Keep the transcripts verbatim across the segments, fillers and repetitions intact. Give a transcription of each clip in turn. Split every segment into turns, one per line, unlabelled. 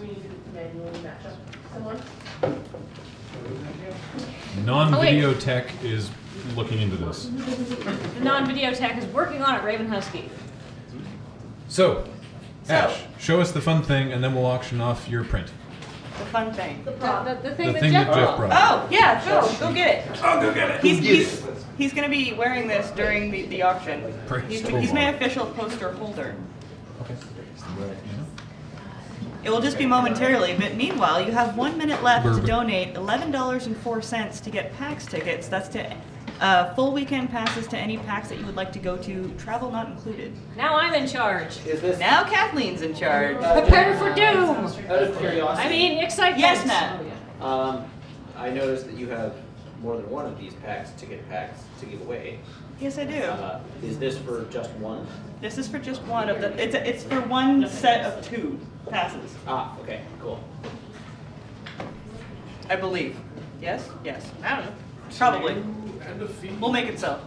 we need to manually match up someone?
Non-video
oh,
tech is looking into this.
The non-video tech is working on it, Raven Husky.
So,
So.
Ash, show us the fun thing, and then we'll auction off your print.
The fun thing.
The, the, the thing,
The
that,
thing
Jeff
that Jeff
brought.
brought.
Oh, yeah, go, go get it.
Oh, go get it.
He's, he's, he's going to be wearing this during the, the auction.
Praise
He's,
the
he's my
Lord.
official poster holder.
Okay.
It will just be momentarily, but meanwhile, you have one minute left to
Bourbon.
donate eleven dollars and four cents to get PAX tickets. That's to uh, full weekend passes to any PAX that you would like to go to, travel not included.
Now I'm in charge.
Is this
Now Kathleen's in charge.
Prepare for doom!
out of curiosity?
I mean, excitement.
Yes, Matt.
Um, I noticed that you have more than one of these packs, ticket packs, to give away.
Yes, I do.
Uh, is this for just one?
This is for just one of the. It's a, it's for one set of two passes,
Ah, okay, cool.
I believe. Yes. Yes.
I don't know.
Probably. We'll make it so.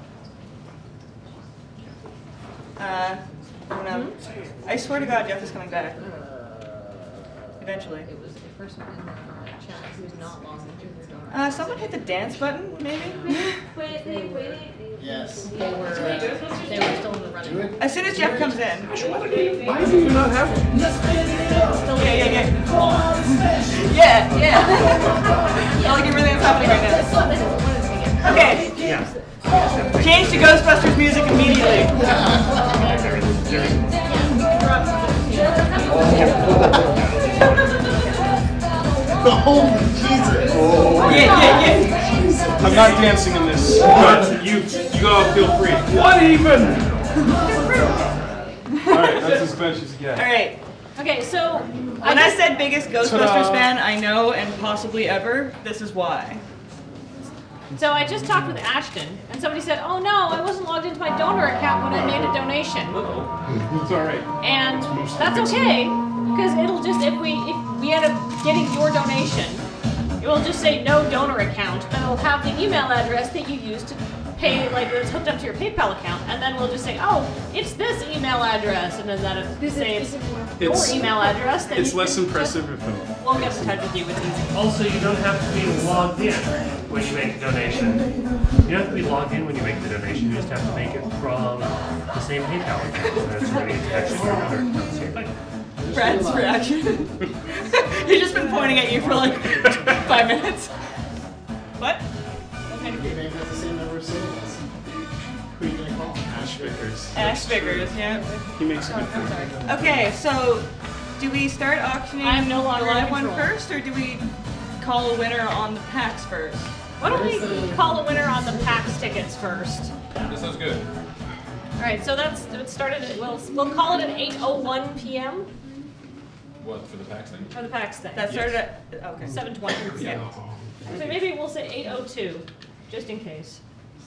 Uh, I'm gonna, I swear to God, Jeff is coming back. Eventually.
It was a person in the chat who's not logged into their donor.
Uh, someone hit the dance button, maybe?
Wait, they waited.
Yes.
They were, uh, they were still in the running.
Do it.
As soon as Jeff comes in.
Why do you not have to?
Yeah, yeah, yeah. Yeah, yeah. I like everything that's happening right now. Okay. Change to Ghostbusters music immediately.
Holy Jesus!
Yeah, yeah, yeah.
I'm not dancing in this, but you, you all feel free. What even? Alright, that's as much as you get.
Alright.
Okay, so
When
I
I
just,
said biggest Ghostbusters
Ta-da.
fan I know and possibly ever, this is why.
so I just talked with Ashton, and somebody said, "Oh no, I wasn't logged into my donor account when I made a donation."
It's alright.
And that's okay, because it'll just, if we if we end up getting your donation, it will just say no donor account, and it'll have the email address that you used to pay, like it's hooked up to your PayPal account, and then we'll just say, oh, it's this email address, and then that'll say it's your
It's-
email address. Then
It's
you
less
can
impressive
just-
if it.
We'll get in touch with you, it's easy.
Also, you don't have to be logged in when you make a donation. You don't have to be logged in when you make the donation. You just have to make it from the same PayPal account. And that's already attached to your other account. So you're fine.
Brad's reaction. He's just been pointing at you for like five minutes. What?
Maybe that's the same number of syllables. Who are you gonna call?
Ash Vickers.
Ash Vickers, yeah.
He makes a good
I'm
point.
sorry.
Okay, so do we start auctioning
I'm no longer
the
in
live one
control.
first, or do we call a winner on the packs first?
Why don't we call a winner on the PAX tickets first?
That sounds good.
All right, so that's it started. At, we'll we'll call it at eight oh one p m
What, for the PAX thing?
for the PAX thing.
That started at okay.
seven twenty.
Yeah.
So maybe we'll say eight oh two, just in case.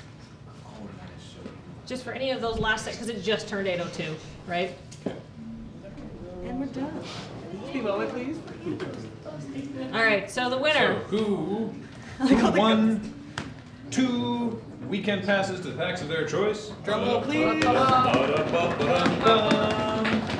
Just for any of those last seconds, because it just turned eight oh two, right?
And we're done. Speak moment, please.
All right, so the
So,
winner.
who, who won two weekend passes to the PAX of their choice?
Drum roll, please.
Ba-da-ba-ba-dum-dum.